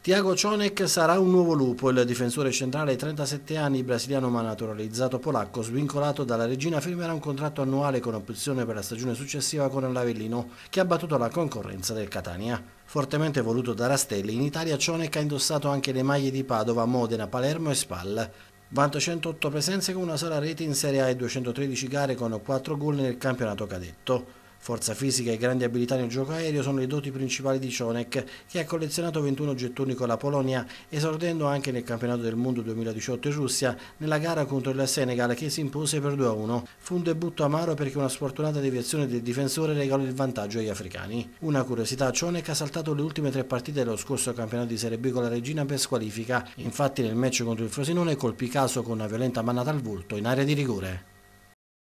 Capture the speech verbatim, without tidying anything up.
Thiago Cionek sarà un nuovo lupo, il difensore centrale ai trentasette anni brasiliano ma naturalizzato polacco, svincolato dalla regina, firmerà un contratto annuale con opzione per la stagione successiva con l'Avellino, che ha battuto la concorrenza del Catania. Fortemente voluto da Rastelli, in Italia Cionek ha indossato anche le maglie di Padova, Modena, Palermo e Spal. Vanta centootto presenze con una sola rete in Serie A e duecentotredici gare con quattro gol nel campionato cadetto. Forza fisica e grandi abilità nel gioco aereo sono le doti principali di Cionek, che ha collezionato ventuno gettoni con la Polonia, esordendo anche nel campionato del mondo duemiladiciotto in Russia, nella gara contro il Senegal che si impose per due a uno. Fu un debutto amaro perché una sfortunata deviazione del difensore regalò il vantaggio agli africani. Una curiosità: Cionek ha saltato le ultime tre partite dello scorso campionato di Serie B con la regina per squalifica, infatti nel match contro il Frosinone colpì Caso con una violenta mannata al volto in area di rigore.